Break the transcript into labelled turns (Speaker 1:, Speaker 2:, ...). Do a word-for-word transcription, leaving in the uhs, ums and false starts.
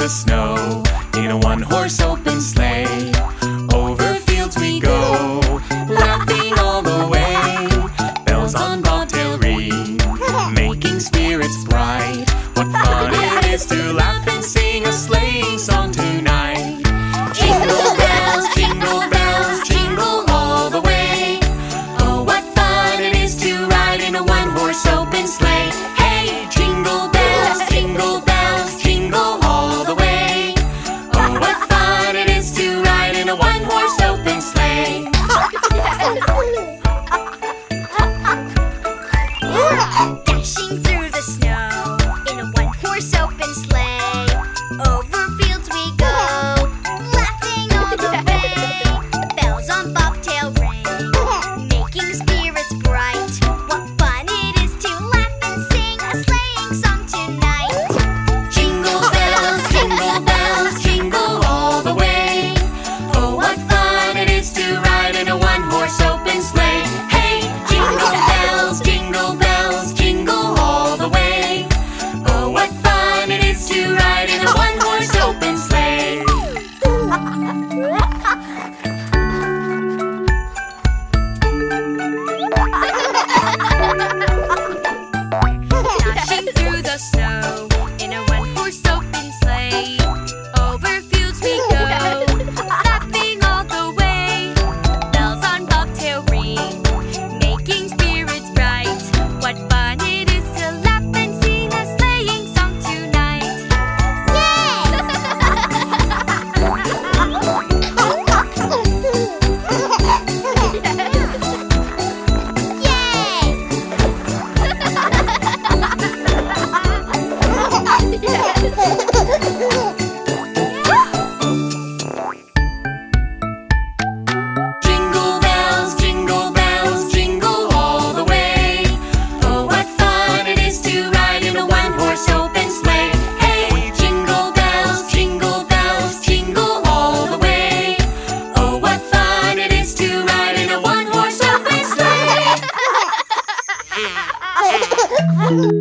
Speaker 1: snow in a one-horse open sleigh. Over fields we go, laughing all the way. Bells on bobtail ring, making spirits bright. What fun it is to laugh and sing a sleighing song tonight. Jingle bells, jingle bells, jingle all the way. Oh, what fun it is to ride in a one-horse open sleigh. Hey, jingle bells, jingle bells, jingle all the way. Oh, what fun it is to ride in a one-horse open sleigh.
Speaker 2: Dashing through the snow in a one-horse open sleigh. Over fields we go, laughing all the way. Bells on bobtail ring, making spirits bright. What fun it is to laugh and sing a sleighing song tonight.
Speaker 1: Jingle bells, jingle bells, jingle all the way. Oh, what fun it is to ride in a one-horse open sleigh. Hey, jingle bells, jingle bells, jingle all the way. Oh, what fun it is to ride in a one-horse open sleigh.
Speaker 2: Dashing through the snow in a one-horse open sleigh. Over fields we go, laughing all the way. Bells on bobtail ring, making spirits bright. What fun it is to laugh and sing a sleighing song tonight.
Speaker 1: Jingle bells, jingle bells, jingle all the way. Oh, what fun it is to ride in a one-horse open sleigh. Hey, jingle bells, jingle bells, jingle all the way. Oh, what fun it is to ride in a one-horse open sleigh.